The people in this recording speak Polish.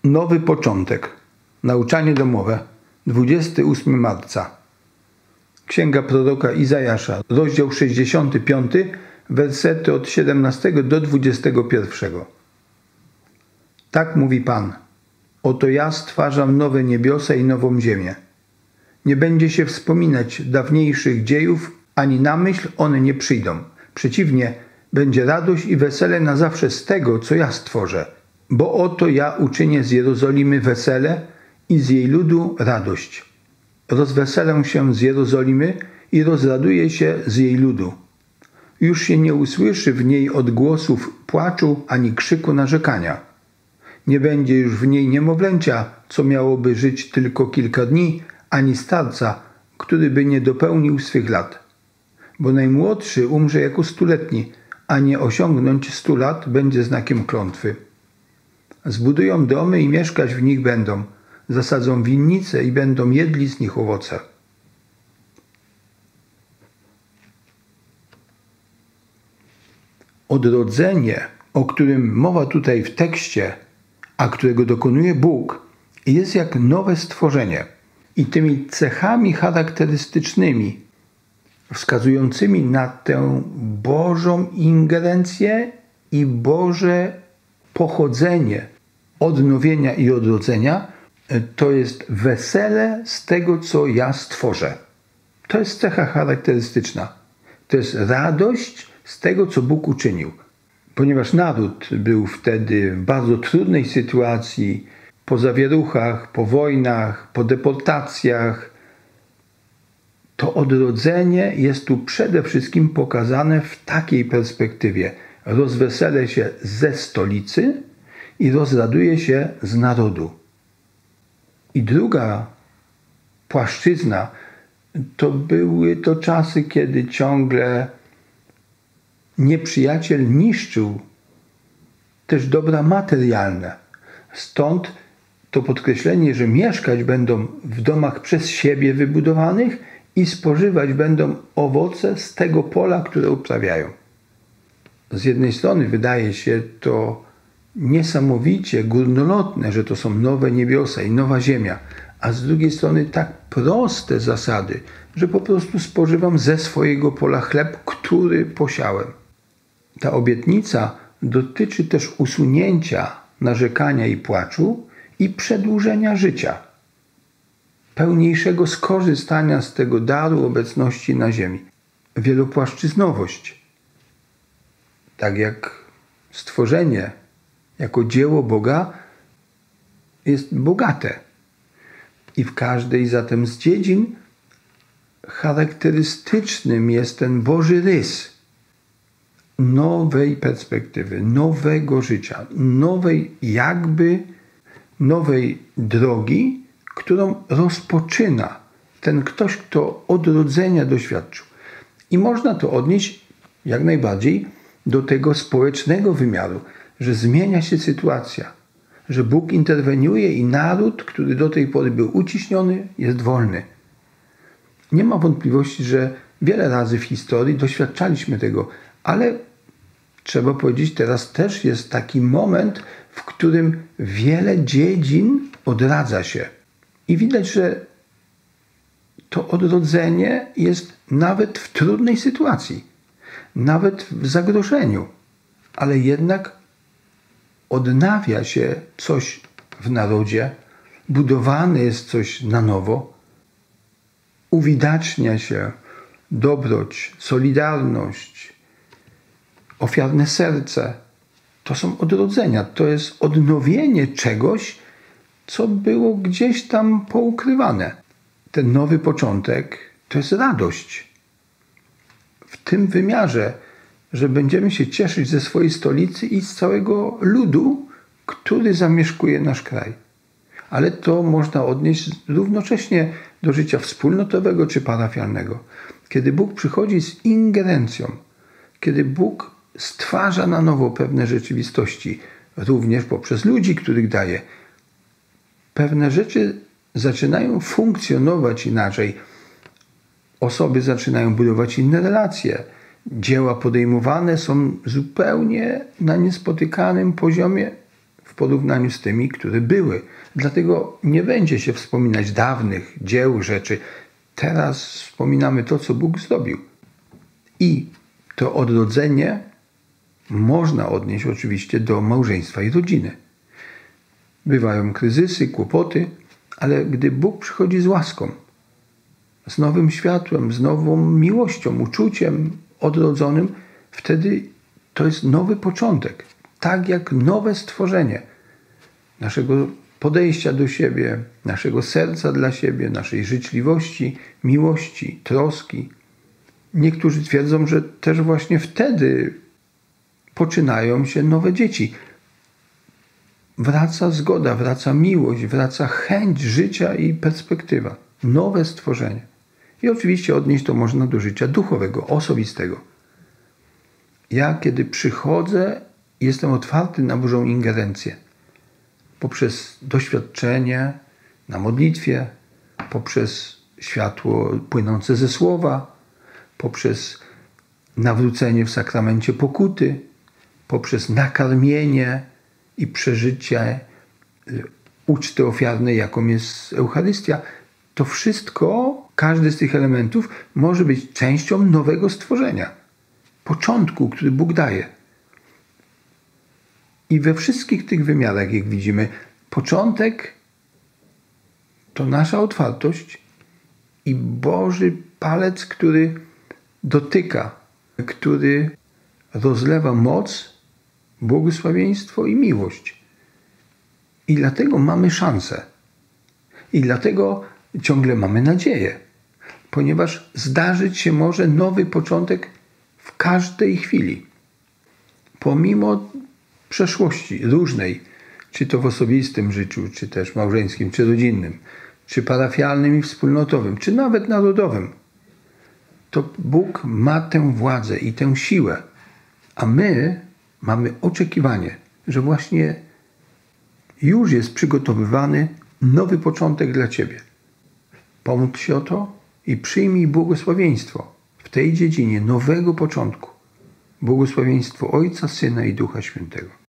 Nowy początek. Nauczanie domowe. 28 marca. Księga proroka Izajasza, rozdział 65, wersety od 17 do 21. Tak mówi Pan. Oto ja stwarzam nowe niebiosa i nową ziemię. Nie będzie się wspominać dawniejszych dziejów, ani na myśl one nie przyjdą. Przeciwnie, będzie radość i wesele na zawsze z tego, co ja stworzę. Bo oto ja uczynię z Jerozolimy wesele i z jej ludu radość. Rozweselę się z Jerozolimy i rozraduję się z jej ludu. Już się nie usłyszy w niej odgłosów płaczu ani krzyku narzekania. Nie będzie już w niej niemowlęcia, co miałoby żyć tylko kilka dni, ani starca, który by nie dopełnił swych lat. Bo najmłodszy umrze jako 100-letni, a nie osiągnąć 100 lat będzie znakiem klątwy. Zbudują domy i mieszkać w nich będą. Zasadzą winnice i będą jedli z nich owoce. Odrodzenie, o którym mowa tutaj w tekście, a którego dokonuje Bóg, jest jak nowe stworzenie. I tymi cechami charakterystycznymi, wskazującymi na tę Bożą ingerencję i Boże pochodzenie odnowienia i odrodzenia, to jest wesele z tego, co ja stworzę. To jest cecha charakterystyczna. To jest radość z tego, co Bóg uczynił. Ponieważ naród był wtedy w bardzo trudnej sytuacji, po zawieruchach, po wojnach, po deportacjach, to odrodzenie jest tu przede wszystkim pokazane w takiej perspektywie. Rozweselę się ze stolicy i rozraduję się z narodu. I druga płaszczyzna to były to czasy, kiedy ciągle nieprzyjaciel niszczył też dobra materialne. Stąd to podkreślenie, że mieszkać będą w domach przez siebie wybudowanych i spożywać będą owoce z tego pola, które uprawiają. Z jednej strony wydaje się to niesamowicie górnolotne, że to są nowe niebiosa i nowa ziemia, a z drugiej strony tak proste zasady, że po prostu spożywam ze swojego pola chleb, który posiałem. Ta obietnica dotyczy też usunięcia narzekania i płaczu i przedłużenia życia, pełniejszego skorzystania z tego daru obecności na ziemi. Wielopłaszczyznowość, tak jak stworzenie jako dzieło Boga jest bogate. I w każdej zatem z dziedzin charakterystycznym jest ten Boży rys nowej perspektywy, nowego życia, nowej drogi, którą rozpoczyna ten ktoś, kto odrodzenia doświadczył. I można to odnieść jak najbardziej do tego społecznego wymiaru, że zmienia się sytuacja, że Bóg interweniuje i naród, który do tej pory był uciśniony, jest wolny. Nie ma wątpliwości, że wiele razy w historii doświadczaliśmy tego, ale trzeba powiedzieć, teraz też jest taki moment, w którym wiele dziedzin odradza się. I widać, że to odrodzenie jest nawet w trudnej sytuacji, nawet w zagrożeniu, ale jednak odnawia się coś w narodzie, budowane jest coś na nowo, uwidacznia się dobroć, solidarność, ofiarne serce. To są odrodzenia, to jest odnowienie czegoś, co było gdzieś tam poukrywane. Ten nowy początek to jest radość. W tym wymiarze, że będziemy się cieszyć ze swojej stolicy i z całego ludu, który zamieszkuje nasz kraj. Ale to można odnieść równocześnie do życia wspólnotowego czy parafialnego. Kiedy Bóg przychodzi z ingerencją, kiedy Bóg stwarza na nowo pewne rzeczywistości, również poprzez ludzi, których daje, pewne rzeczy zaczynają funkcjonować inaczej. Osoby zaczynają budować inne relacje. Dzieła podejmowane są zupełnie na niespotykanym poziomie w w porównaniu z tymi, które były. Dlatego nie będzie się wspominać dawnych dzieł, rzeczy. Teraz wspominamy to, co Bóg zrobił. I to odrodzenie można odnieść oczywiście do małżeństwa i rodziny. Bywają kryzysy, kłopoty, ale gdy Bóg przychodzi z łaską, z nowym światłem, z nową miłością, uczuciem odrodzonym, wtedy to jest nowy początek. Tak jak nowe stworzenie naszego podejścia do siebie, naszego serca dla siebie, naszej życzliwości, miłości, troski. Niektórzy twierdzą, że też właśnie wtedy poczynają się nowe dzieci. Wraca zgoda, wraca miłość, wraca chęć życia i perspektywa. Nowe stworzenie. I oczywiście odnieść to można do życia duchowego, osobistego. Ja, kiedy przychodzę, jestem otwarty na Bożą ingerencję. Poprzez doświadczenie na modlitwie, poprzez światło płynące ze słowa, poprzez nawrócenie w sakramencie pokuty, poprzez nakarmienie i przeżycie uczty ofiarnej, jaką jest Eucharystia. To wszystko, każdy z tych elementów może być częścią nowego stworzenia. Początku, który Bóg daje. I we wszystkich tych wymiarach, jak widzimy, początek to nasza otwartość i Boży palec, który dotyka, który rozlewa moc, błogosławieństwo i miłość. I dlatego mamy szansę. I dlatego ciągle mamy nadzieję. Ponieważ zdarzyć się może nowy początek w każdej chwili. Pomimo przeszłości różnej, czy to w osobistym życiu, czy też małżeńskim, czy rodzinnym, czy parafialnym i wspólnotowym, czy nawet narodowym, to Bóg ma tę władzę i tę siłę, a my mamy oczekiwanie, że właśnie już jest przygotowywany nowy początek dla Ciebie. Pomódl się o to i przyjmij błogosławieństwo w tej dziedzinie nowego początku. Błogosławieństwo Ojca, Syna i Ducha Świętego.